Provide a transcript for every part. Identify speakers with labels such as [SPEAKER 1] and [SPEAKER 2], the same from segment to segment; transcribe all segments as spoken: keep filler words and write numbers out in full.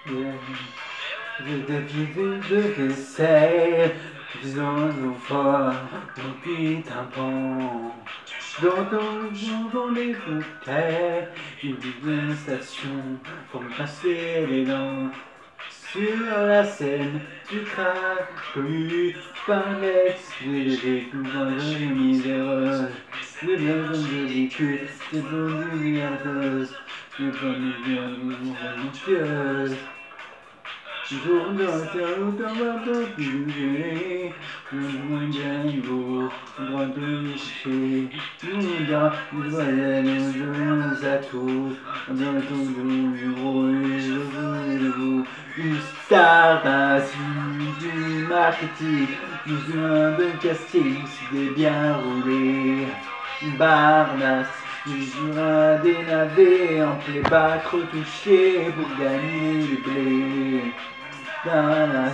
[SPEAKER 1] Je t'essaie, disons une fois, depuis un pont. Dans les bouteilles, une station pour me passer les dents. Sur la scène, tu craques comme une palette. J'ai découvert une miséreuse. Le bien comme je vécu, c'est pour une milliardeuse. Le plan du bien, une pieuse. Jour dans terre, dans ma tête, je moins bien beau, droit de coucher, nous dira, nous voilà, nous à tous, dans ton bureau, et je veux vous, une Starnaze du marketing, besoin de casting, si des bien roulé, Barnas. Toujours un des navets en playback retouché pour gagner du blé. Dans la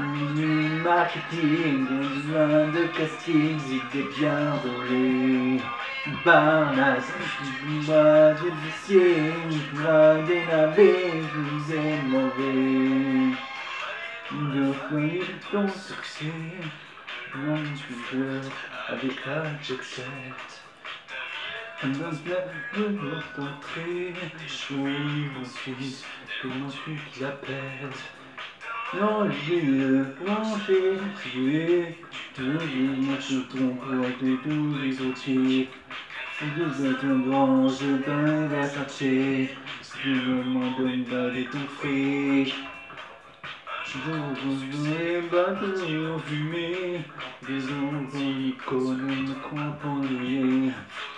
[SPEAKER 1] marketing, besoin de casting, idée bien roulée. Barnas, moi du vicier, moi des navets, je vous ai mauvais. De connu ton succès, non toujours avec la j'accepte. Dans la de d'entrée, oui, ensuite, comment tu qui la pèse. Non, j'ai le plancher, j'ai tout le je trompe avec tous les outils. Je êtes un grand, je t'en vais chercher. Je me demande pas d'étouffer. Je vous ai battu en fumée. Des enfants icônes me cramponnent.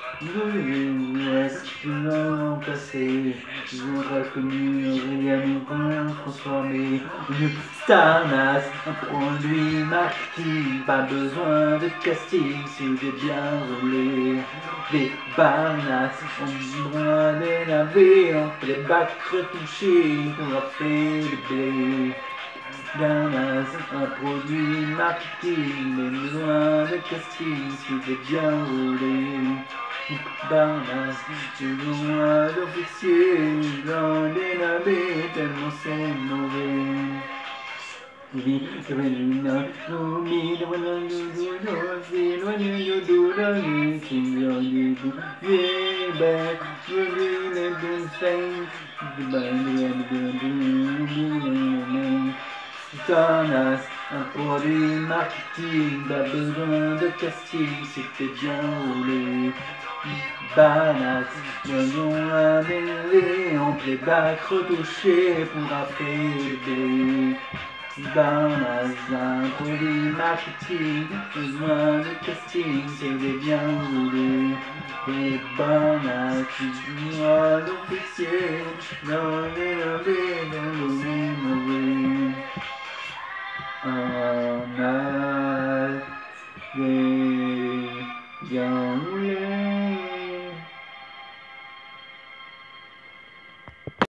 [SPEAKER 1] L'Ouest, l'an passé, je voudrais connu, rien nous pour transformer. Une Starnaze, un produit marketing, pas besoin de casting, c'est bien roulé. Des Barnas, on bras des navets, on fait des bacs retouchés, on a fait des blés. Starnaze, un produit marketing, mais besoin de casting, c'est bien roulé. Barnas, tu vois l'officier, dans les navets, tellement c'est mauvais. Oui, je vais lui donner, nous, mi, de voilà, nous, nous, nous, c'est loin de tout, dans les signes du tout. Yeah, ben, je vais les deux saints, de ben, de ben, de ben, Starnaze, un produit marketing, pas besoin de casting, c'était bien roulé. Barnas, voyons un mêlé en playback retouché pour appeler. Barnas, un produit marketing, besoin de casting, c'était bien roulé. Et Barnas, tu vois l'officier, dans les navets, dans le mauvais.